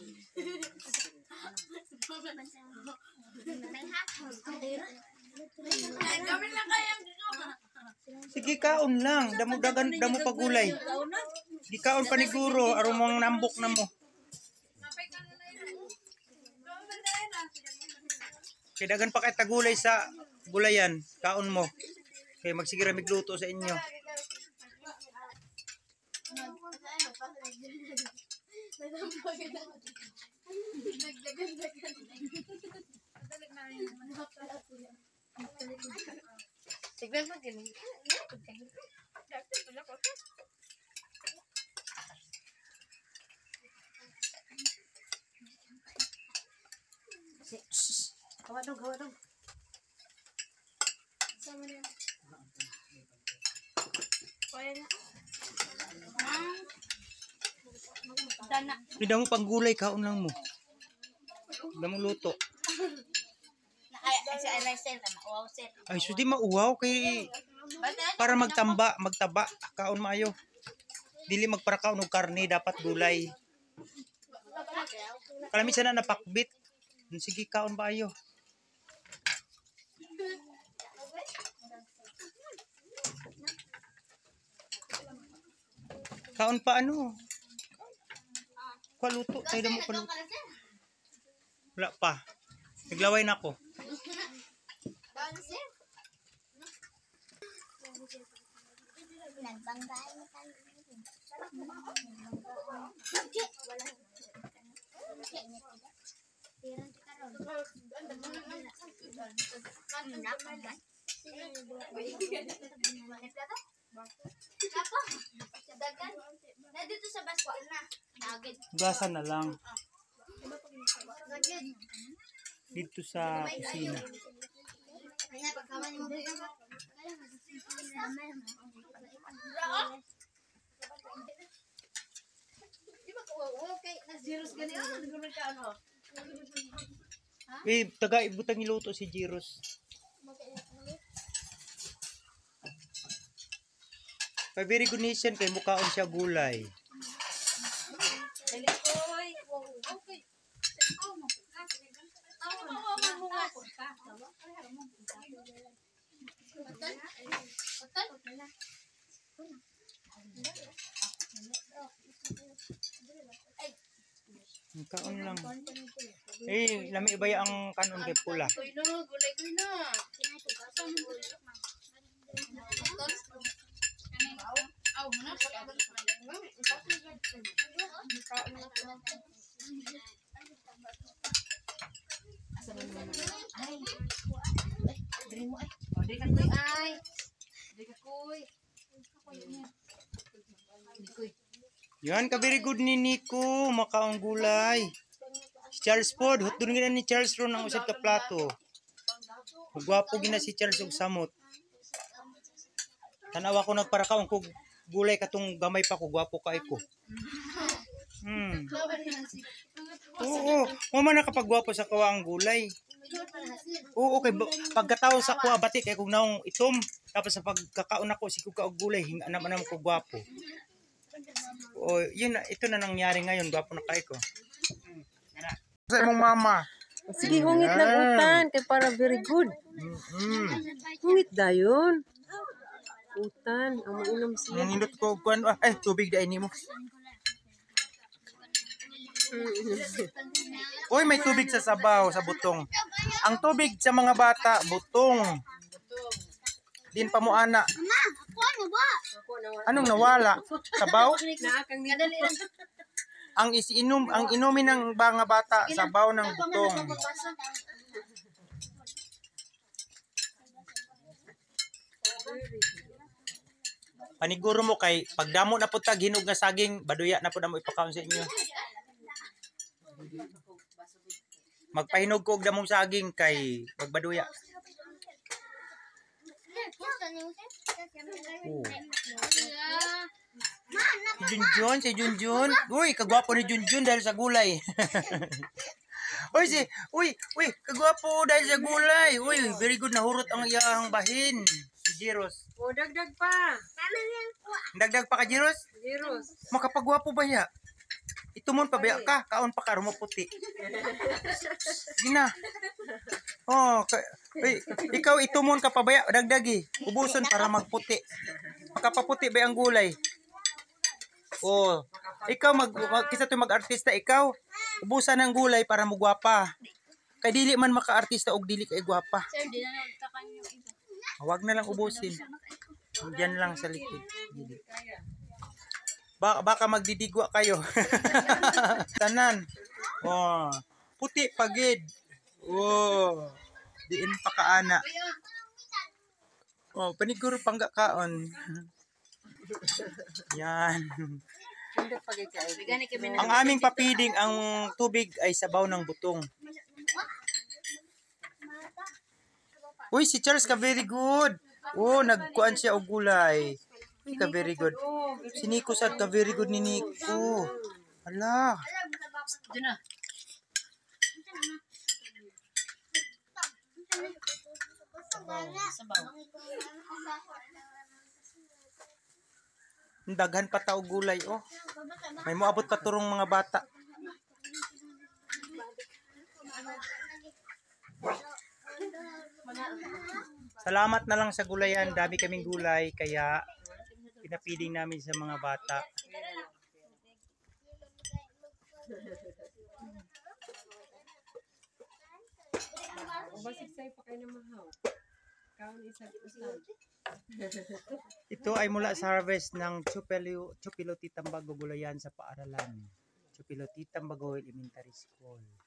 Sige, kaon lang. Damo pagulay. Di kaon paniguro aron mo nambok na mo. Kay dagan pa kay tagulay sa gulayan, kaon mo. Kay magsigira migluto sa inyo. Tignan mo din. Gawa dong. Sama niya. Kaya na. Dana. Pwede mo pang gulay, kaon lang mo. Damo luto. Ay, so di mauwaw kay para magtaba, kaon maayo. Dili magparakaon og karne, dapat gulay. Kalamisan na napakbit. Sige, kaon ba ayo? Kaon pa ano? Paluto, tayo mo paluto. Wala pa. Naglaway na ako. Dito sa baswa na. Gasan na lang. Dito sa kusina. Taga ibutang niluto si Jiros. Kay very good nation kay mukhaon siya gulay. Kaon lang. Lami ibaya ang kanon kay pula. Gulay ko na. Yan, ka very good ni Nico, makaong gulay. Si Charles Ford, hot doon gina ni Charles ron ang usad ka plato. Gwapo gina si Charles og samot. Tanawa ko nagparakaon kog gulay katong gamay pa ko, gwapo kay ko. Oo, mo man nakapagwapo sa kawaang gulay. Oo, okay, pagkatao sa kuha batik kay kung naong itom, tapos sa pagkakaon ako si kuka og gulay, hinga naman ko gwapo. O, yun, ito na nangyari ngayon, gwapo na kay ko. Sa imong mama. Sige, hungit lang utan, kay para very good. Hungit dayon. Utan, ang mainom siya. Nindot ko kuan, tubig dai nimo. Uy, may tubig sa sabaw, sa butong. Ang tubig sa mga bata, butong. Din pa mo ana. Mama, ako ano ba? Anong nawala? Sabaw? Naakang nila. Ang inumin ng mga bata, sabaw ng butong. Paniguro mo kay pagdamo na pud tag hinog nga saging, baduya na pud amo ipakaon sa inyo. Magpahinog ko og damong saging kay pagbaduya. Oh. Si Junjun. Uy, kagwapo ni Junjun dahil sa gulay. Uy, kagwapo dahil sa gulay. Uy, very good nahurot ang iyang bahin. Si Jiros. O, dagdag pa. Dagdag pa ka, Jiros? Jiros. Makapagwapo ba ya? Itumon pa baya ka, kaon pa ka puti. Sige na. Oh, ikaw itumon ka pa baya, dagdagi. Ubuson para magputi. Makapaputi ba ang gulay? Oh, ikaw kisa to mag-artista, ikaw ubusan ng gulay para mo gwapa. Kay dili man maka-artista og dili kay gwapa. Sir, di na nagtakan yung iba. Huwag na lang ubusin. Diyan lang sa likod. Baka magdidigwa kayo. Tanan. Oh, puti pagid. Oh, diin pa kaana. Oh, paniguro pangga kaon. Yan. Ang aming papiding, ang tubig ay sabaw ng butong. Uy, si Charles ka very good. Oh, nagkuan siya og gulay. Uy, ka very good. Si Nico sad ka very good ni Nico. Hala. Diyan na. Sabaw. Daghan pa ta og gulay oh. May moabot pa turong mga bata. Salamat na lang sa gulayan, dami kaming gulay kaya pinapiling namin sa mga bata. Ito ay mula sa harvest ng Chupiloti Tambago Gulayan sa paaralan. Chupiloti Tambago Elementary School.